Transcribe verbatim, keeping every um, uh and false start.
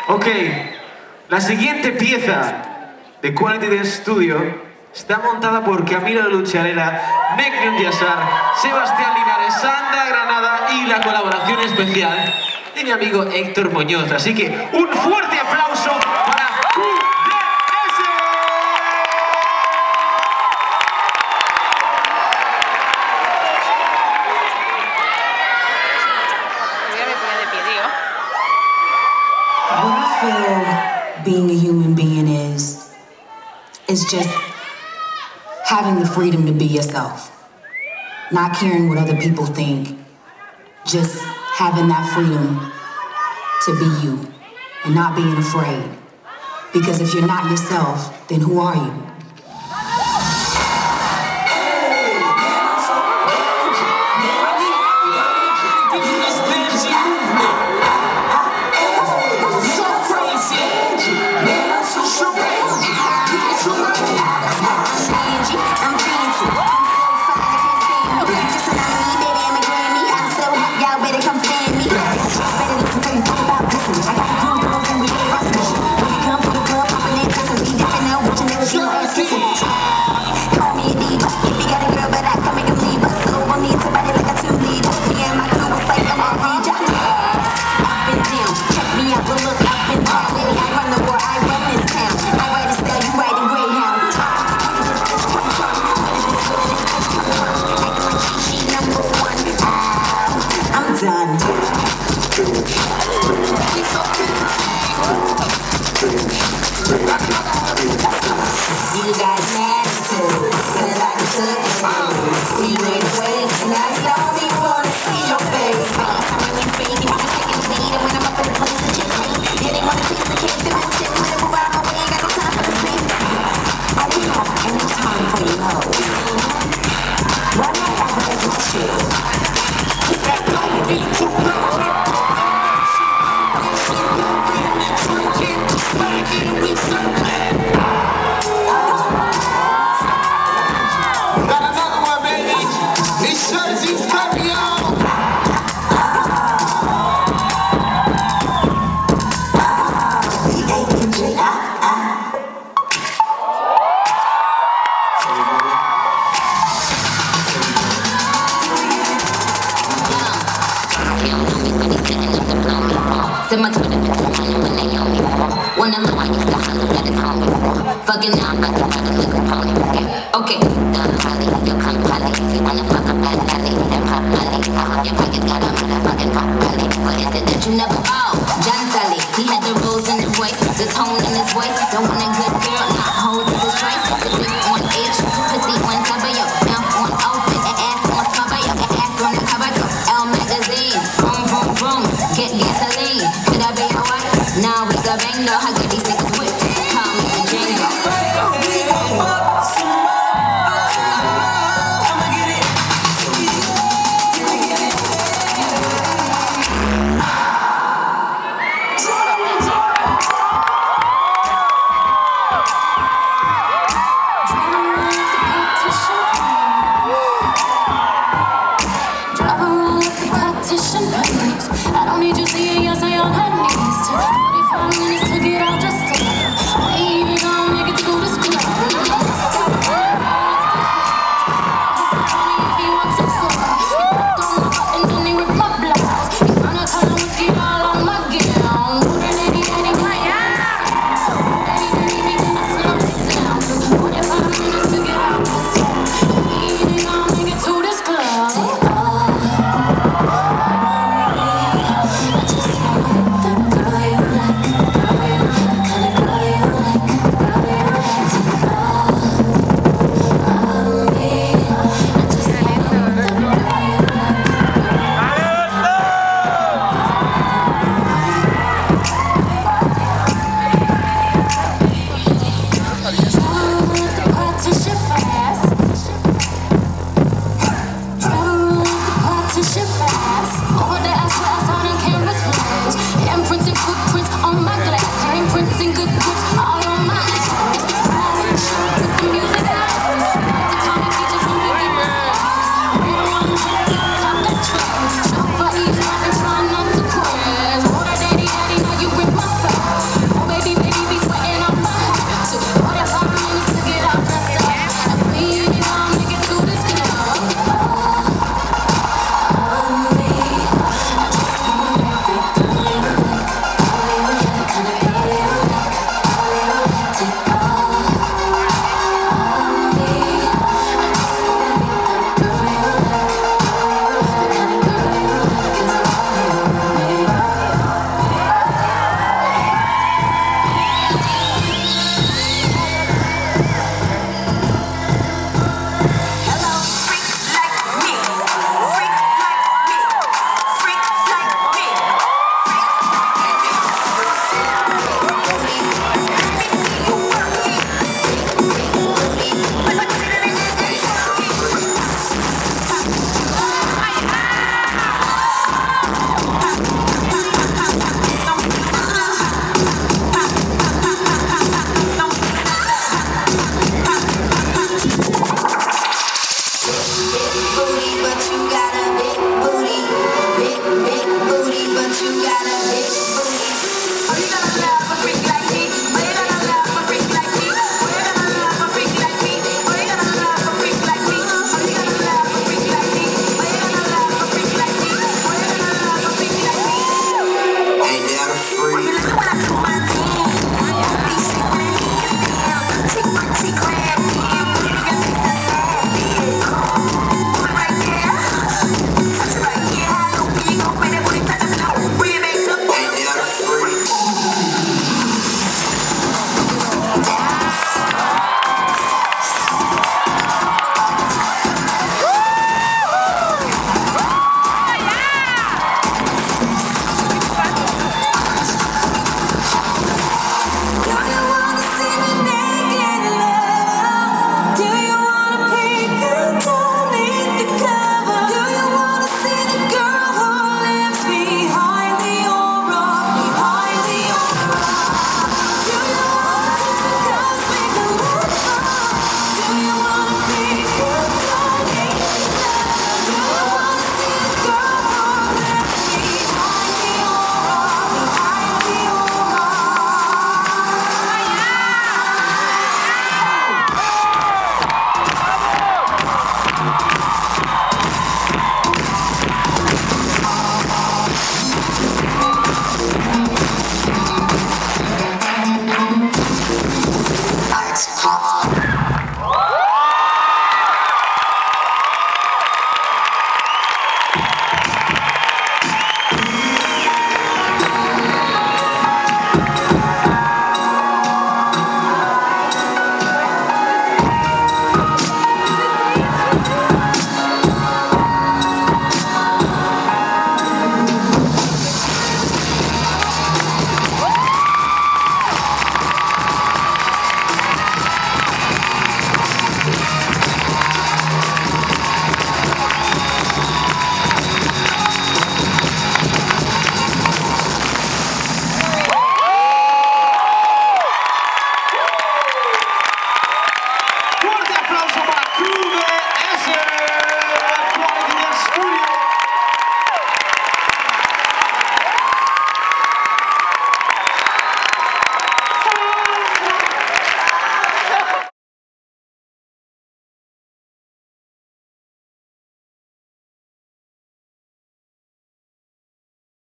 Ok, la siguiente pieza de Quality Dance Studio está montada por Camillo Lucharela, MECNUN GIASAR, Sebastián Linares, Sandra, Granada y la colaboración especial de mi amigo Héctor Muñoz. Así que un fuerte aplauso para Q D S. What I feel being a human being is, is just having the freedom to be yourself. Not caring what other people think. Just having that freedom to be you and not being afraid. Because if you're not yourself, then who are you? Fucking now, I'm about to ride a little pony. Okay, done Polly, you come Polly. You wanna fuck up that alley and pop Molly. I hope your pockets got a motherfucking pop Molly. What is it that you never oh? John Sally, he had the rules in his voice, the tone in his voice. Don't want a good girl, not hoes is his choice. The big on H, pussy on top of your mouth on open, and ass on top of your ass on the cover. L magazine, boom boom boom, get gasoline. Could I be your wife? Nah, we got bang though.